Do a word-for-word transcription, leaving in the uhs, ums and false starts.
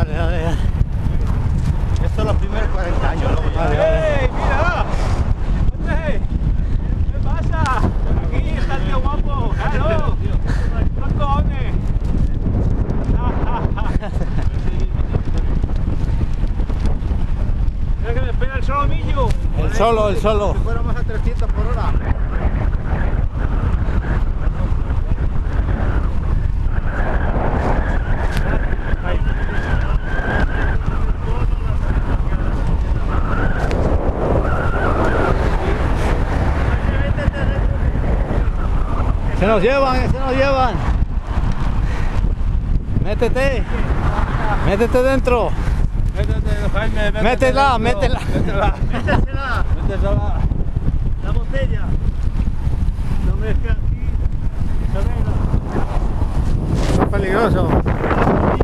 dale, dale. Esto es los primeros cuarenta años, luego ya. Vale, vale. ¡Ey, mira! ¡Oye! ¿Qué pasa? Aquí está el tío guapo, claro. ¡Los cojones! Mira que me pega el solo millo. El solo, el solo. Si fuéramos a trescientos por hora. Se nos llevan, se nos llevan. Métete. Métete dentro. Métete, Jaime, métete Métela, dentro. métela. Métela. Métesela. Métesela. La botella. No me es que aquí. Se ve, Es peligroso. ¿no?